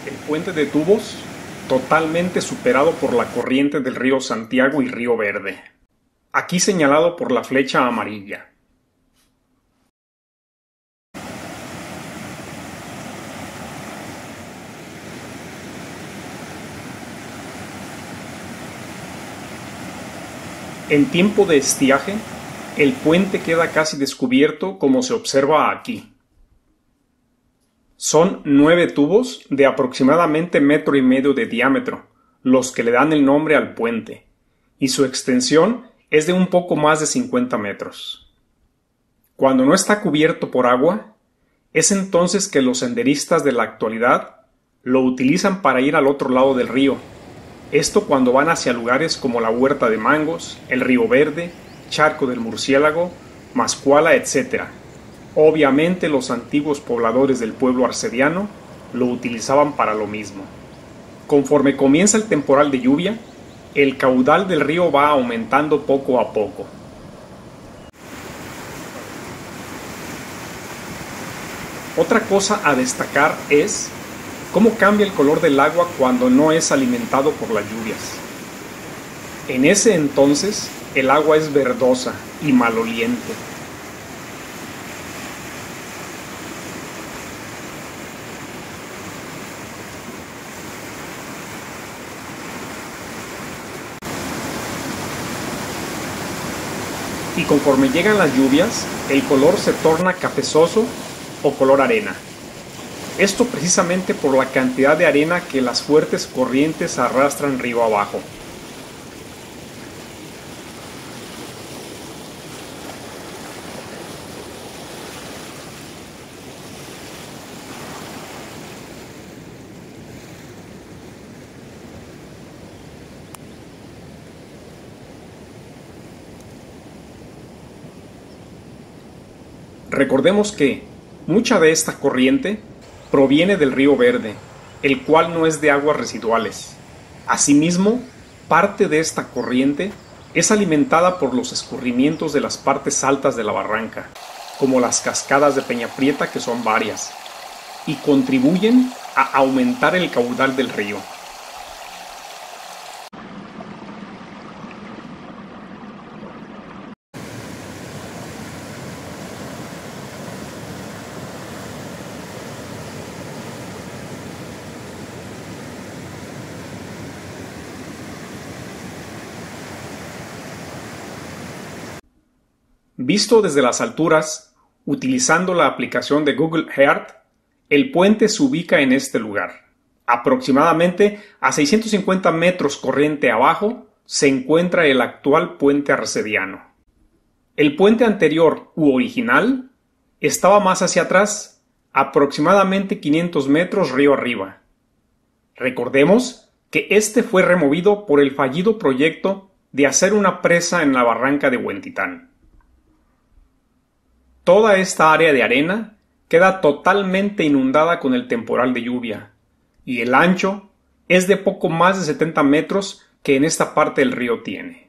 El puente de tubos, totalmente superado por la corriente del río Santiago y río Verde, aquí señalado por la flecha amarilla. En tiempo de estiaje, el puente queda casi descubierto como se observa aquí. Son 9 tubos de aproximadamente 1,5 metros de diámetro, los que le dan el nombre al puente, y su extensión es de un poco más de 50 metros. Cuando no está cubierto por agua, es entonces que los senderistas de la actualidad lo utilizan para ir al otro lado del río. Esto cuando van hacia lugares como la Huerta de Mangos, el Río Verde, Charco del Murciélago, Mascuala, etc. Obviamente los antiguos pobladores del pueblo arcediano lo utilizaban para lo mismo. Conforme comienza el temporal de lluvia, el caudal del río va aumentando poco a poco. Otra cosa a destacar es cómo cambia el color del agua cuando no es alimentado por las lluvias. En ese entonces, el agua es verdosa y maloliente. Y conforme llegan las lluvias, el color se torna cafezoso o color arena. Esto precisamente por la cantidad de arena que las fuertes corrientes arrastran río abajo. Recordemos que mucha de esta corriente proviene del río Verde, el cual no es de aguas residuales. Asimismo, parte de esta corriente es alimentada por los escurrimientos de las partes altas de la barranca, como las cascadas de Peña Prieta, que son varias, y contribuyen a aumentar el caudal del río. Visto desde las alturas, utilizando la aplicación de Google Earth, el puente se ubica en este lugar. Aproximadamente a 650 metros corriente abajo se encuentra el actual puente arcediano. El puente anterior u original estaba más hacia atrás, aproximadamente 500 metros río arriba. Recordemos que este fue removido por el fallido proyecto de hacer una presa en la barranca de Huentitán. Toda esta área de arena queda totalmente inundada con el temporal de lluvia, y el ancho es de poco más de 70 metros que en esta parte del río tiene.